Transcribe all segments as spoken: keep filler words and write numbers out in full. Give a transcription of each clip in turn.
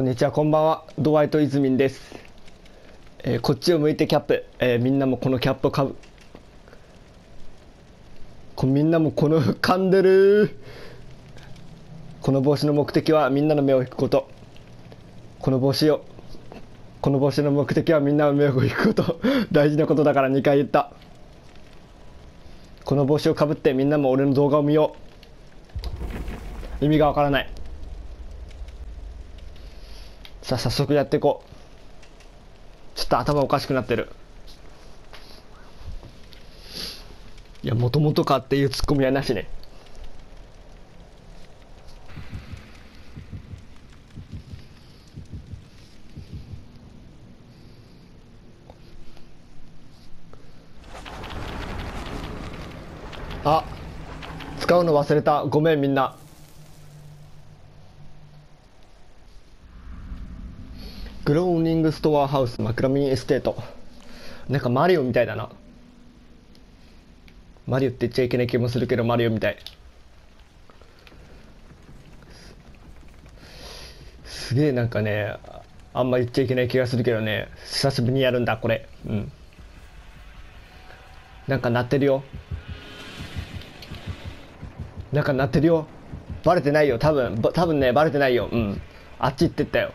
にちは、こんばんは。ドワイトイズミンです。えーこっちを向いてキャップ。えーみんなもこのキャップをかぶ。こみんなもこの噛んでる。この帽子の目的はみんなの目を引くこと。この帽子を。この帽子の目的はみんなの目を引くこと。大事なことだからにかい言った。この帽子をかぶってみんなも俺の動画を見よう。意味がわからない。さあ早速やっていこう。ちょっと頭おかしくなってる。いや、もともとかっていうツッコミはなしね。あ、使うの忘れた。ごめんみんな。グローニングストアハウスマクラミンエステート。なんかマリオみたいだな。マリオって言っちゃいけない気もするけど、マリオみたい。すげえなんかね、あんま言っちゃいけない気がするけどね、久しぶりにやるんだこれ。うん。なんか鳴ってるよ。なんか鳴ってるよ。バレてないよ。多分ば多分ね、バレてないよ。うん。あっち行ってったよ。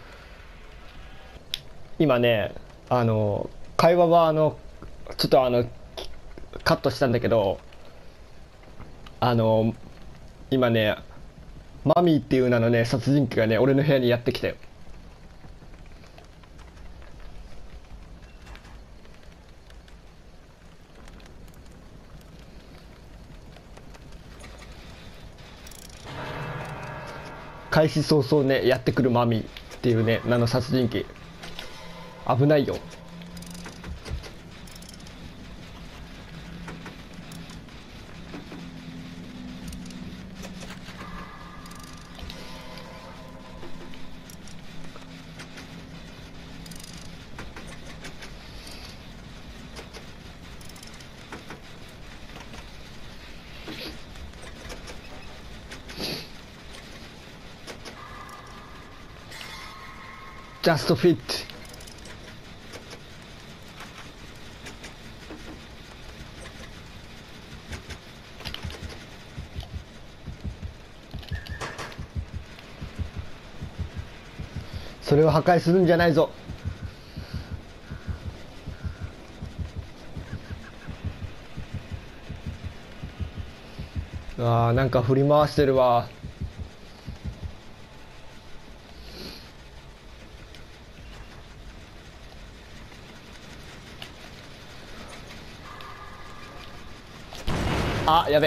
今ね、あの会話はあのちょっとあのカットしたんだけど、あの今ね、マミーっていう名のね殺人鬼がね俺の部屋にやってきたよ。開始早々ねやってくるマミーっていうね名の殺人鬼。危ないよ。ジャストフィット。それを破壊するんじゃないぞ。あー、なんか振り回してるわ。あ、やべ。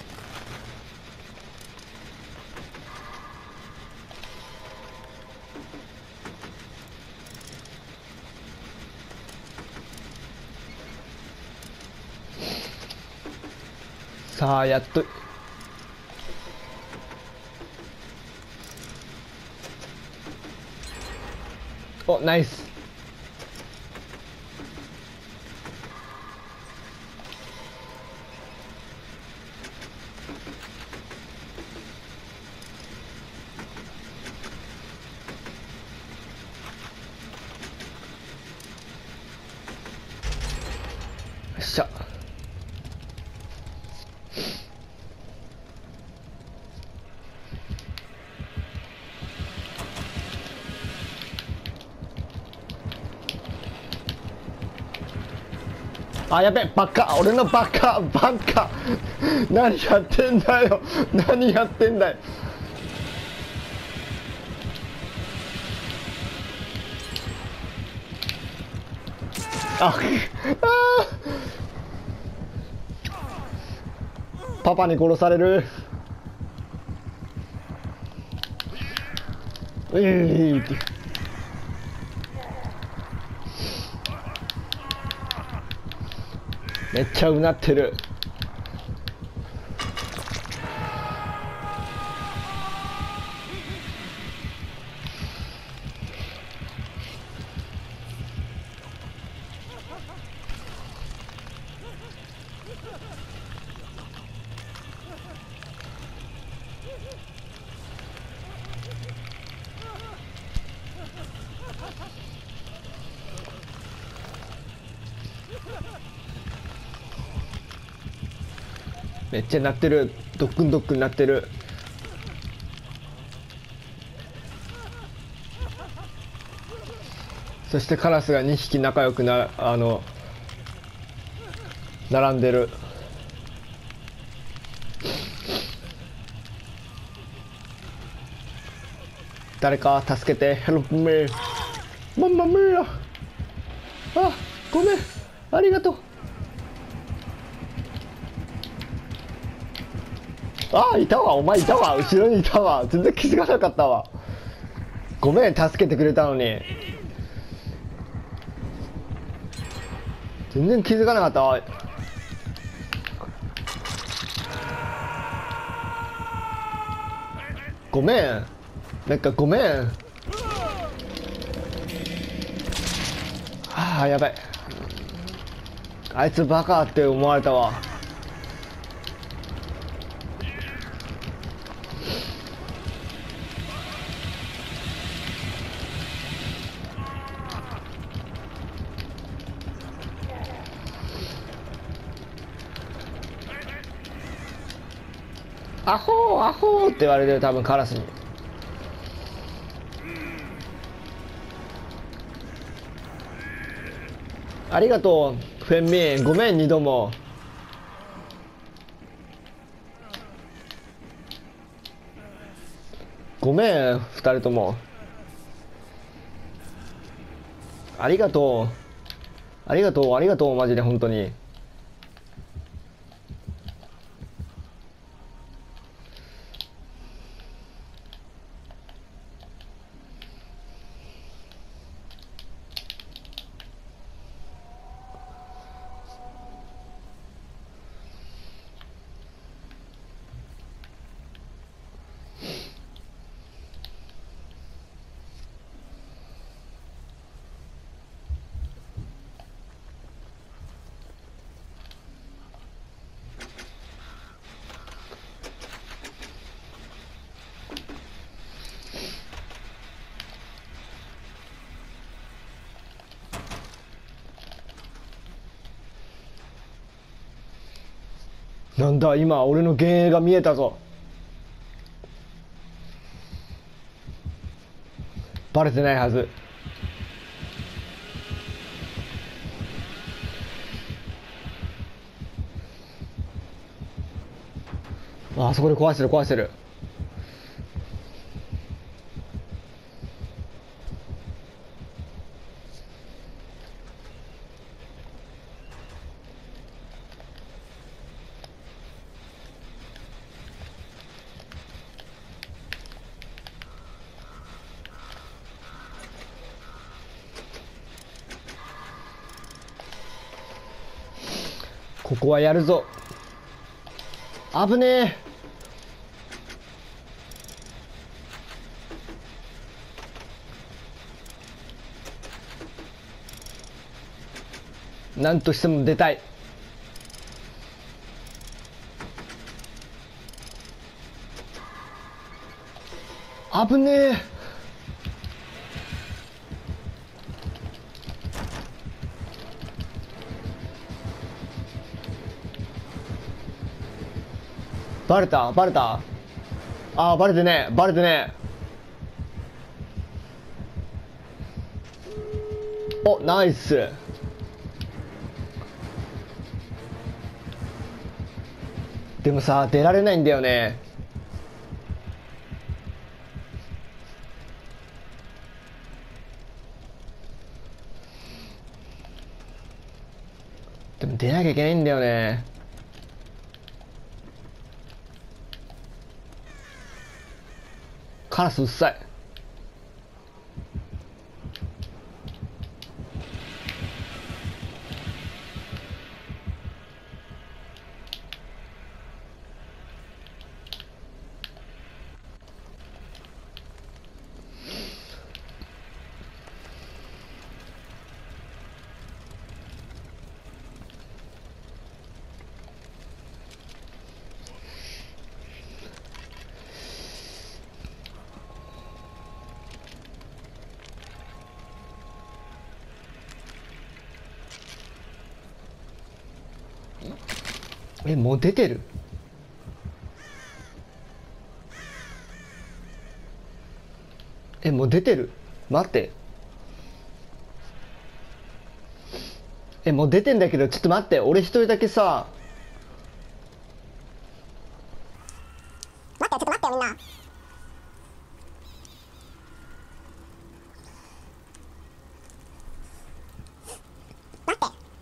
さあやっと。お、ナイス。よっしゃ。あ、やべ、バカ、俺のバカ、バカ。何やってんだよ。何やってんだよ。あ、あパパに殺される。ういって。めっちゃうなってる。 めっちゃ鳴ってる。ドックンドックン鳴ってる。そしてカラスがにひき仲良くなあの並んでる。誰か助けて。ヘルプメイ。マンマミー。あ、ごめん、ありがとう。あ、いたわ、お前いたわ、後ろにいたわ。全然気づかなかったわ。ごめん、助けてくれたのに。全然気づかなかったわ。ごめん、なんかごめん。はあ、やばい。あいつバカって思われたわ。アホーアホーって言われてる、多分カラスに。ありがとうフェンミン、ごめんにども。ごめんふたりとも。ありがとうありがとうありがとう、マジで本当に。なんだ、今俺の幻影が見えたぞ。バレてないはず。あそこで壊してる壊してる。ここはやるぞ。危ねえ。なんとしても出たい。危ねえ。バレたバレた。あーバレてねえバレてねえ。お、ナイス。でもさ、出られないんだよね。でも出なきゃいけないんだよね。カラスうっさい。え、もう出てる。 う出てる。待って。え、もう出てんだけど、ちょっと待って。俺一人だけさ。 待ってよ、ちょっと待ってよ、みんな。待って。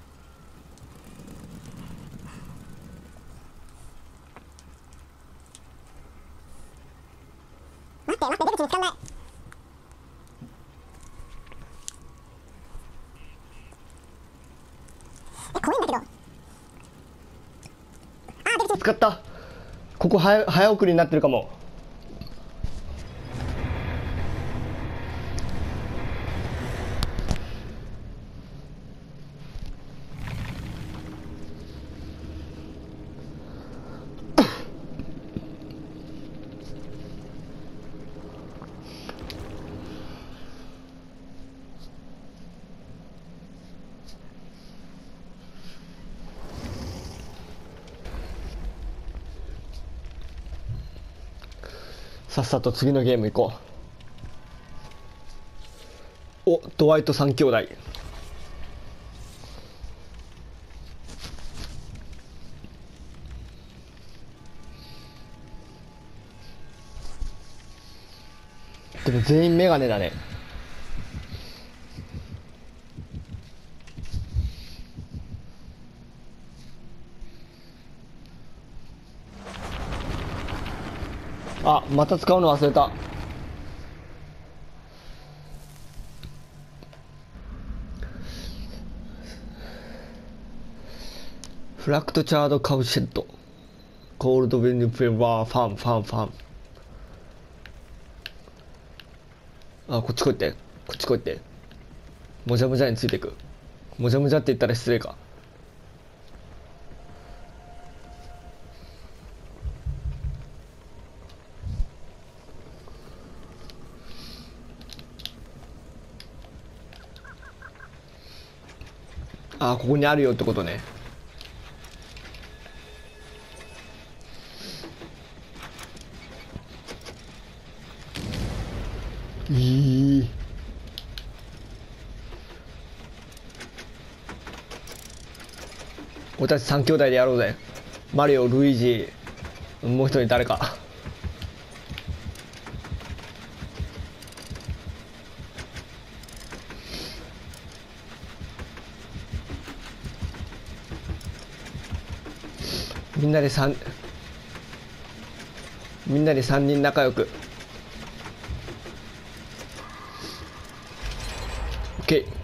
待って、待って、出口見つかんない。え、怖いんだけど。あー、出口。 使った。ここ早早送りになってるかも。さっさと次のゲーム行こう。お、ドワイト三兄弟。でも全員メガネだね。あ、また使うの忘れた。フラクトチャードカウシェットコールドウィンドフェワーファンファンファン。あ、こっち来いって、こっち来いって。もじゃもじゃについていく。もじゃもじゃって言ったら失礼か。あ、ここにあるよってことね。いい。俺たち三兄弟でやろうぜ。マリオ、ルイージ、もう一人誰か。みんなで三みんなで三人仲良く。オッケー。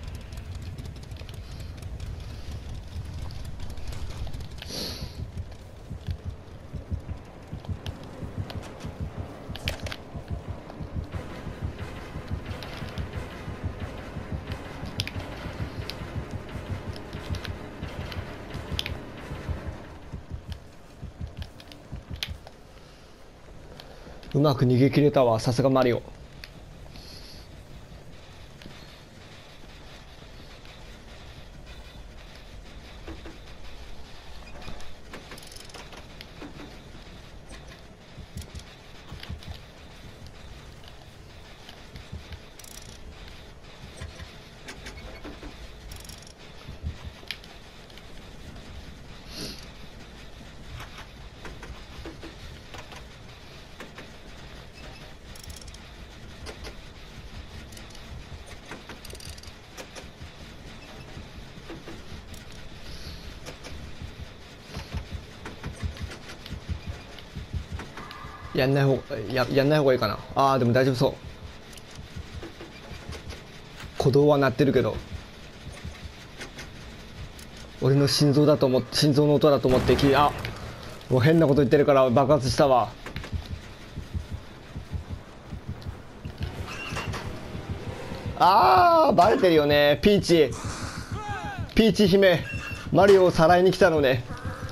うまく逃げ切れたわ、さすがマリオ。やんない方ややんない方がいいかな。あーでも大丈夫そう。鼓動は鳴ってるけど、俺の心臓だと思って心臓の音だと思ってきあもう変なこと言ってるから爆発したわ。あーバレてるよね。ピーチピーチ姫マリオをさらいに来たのね。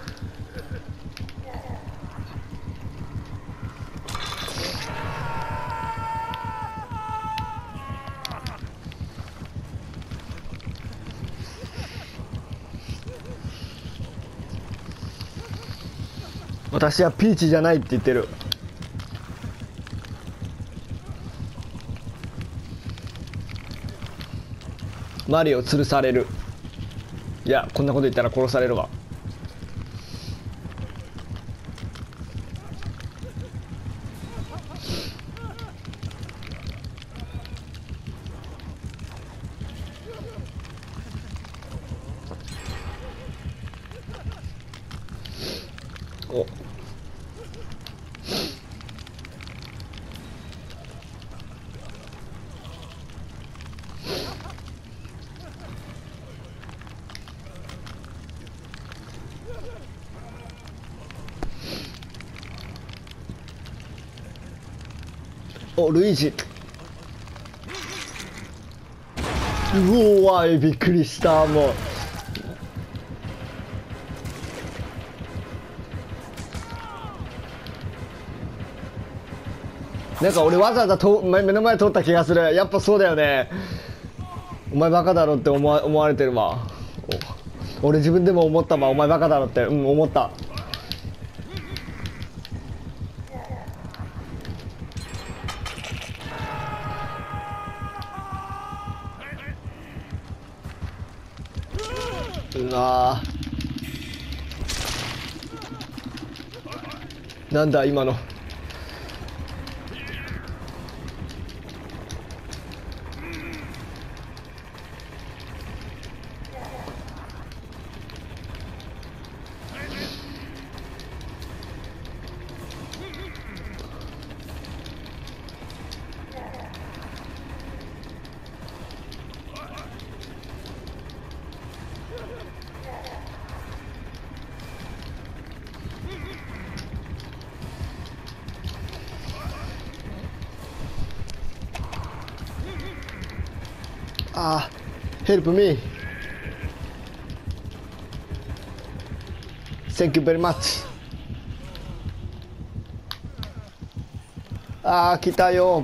私はピーチじゃないって言ってる。 マリオ吊るされる。いや、こんなこと言ったら殺されるわ。おお、ルイージ。うわー、びっくりした。もうなんか俺わざわざと目の前通った気がする。やっぱそうだよね。お前バカだろって思わ、思われてるわ。お俺自分でも思ったわ。お前バカだろって、うん、思った。うわー、なんだ今の。あー、ヘルプミー。Thank you very much。あー、来たよ。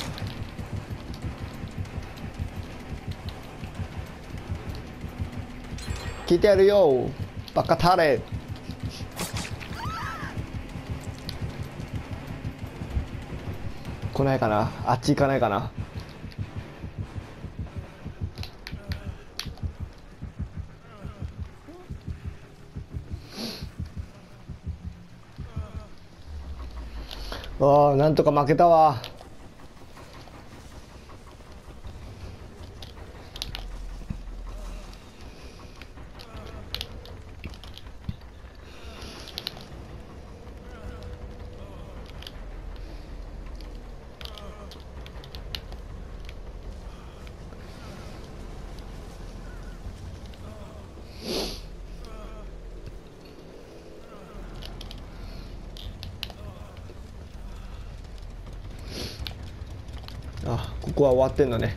来てやるよ、バカタレ。来ないかな、あっち行かないかな。ああ、なんとか負けたわ。あ、ここは終わってんのね。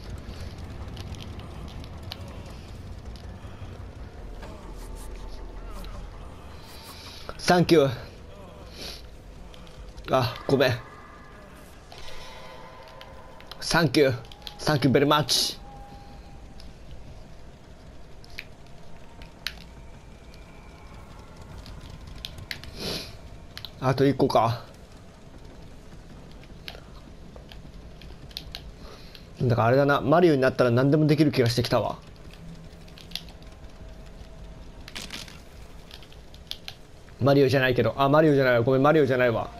サンキュー。あ、ごめん。サンキュー。サンキューベリーマッチ。あと一個か。だからあれだな、マリオになったら何でもできる気がしてきたわ。マリオじゃないけど、あ、マリオじゃないわ、ごめん、マリオじゃないわ。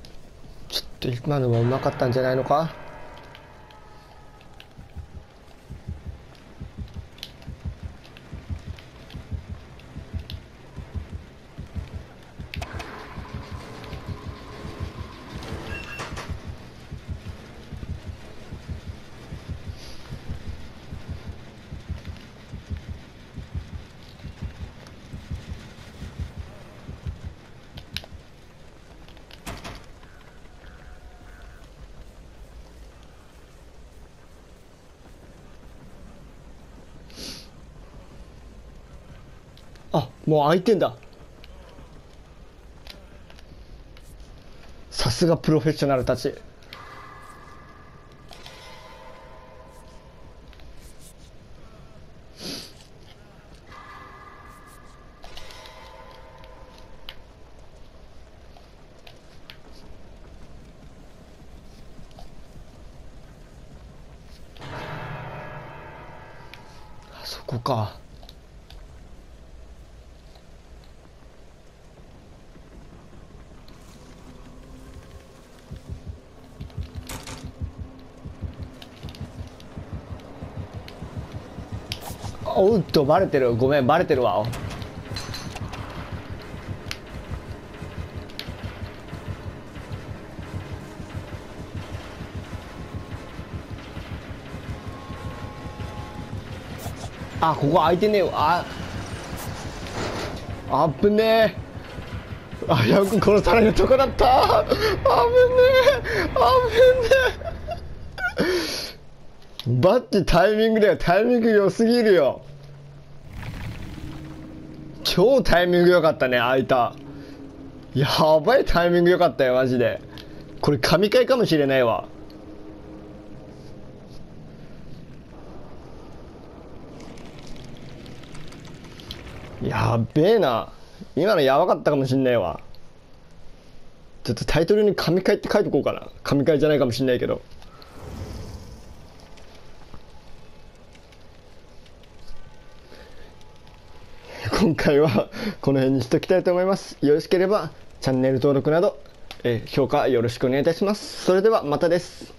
ちょっと今のはうまかったんじゃないのか。 あ、もう開いてんだ。さすがプロフェッショナルたち。あそこか。おっと、バレてる。ごめん、バレてるわ。あ、ここ開いてねえよ。あ、あぶねえ。あ、やく殺されるとこだった。あぶねえ。あぶねえ。バッチタイミングだよ。タイミング良すぎるよ。超タイミング良かったね、開いた。やばいタイミング良かったよ、マジで。これ神回かもしれないわ。やべえな。今のやばかったかもしんないわ。ちょっとタイトルに神回って書いとこうかな。神回じゃないかもしんないけど。今回はこの辺にしときたいと思います。よろしければチャンネル登録など、えー、評価よろしくお願いいたします。それではまたです。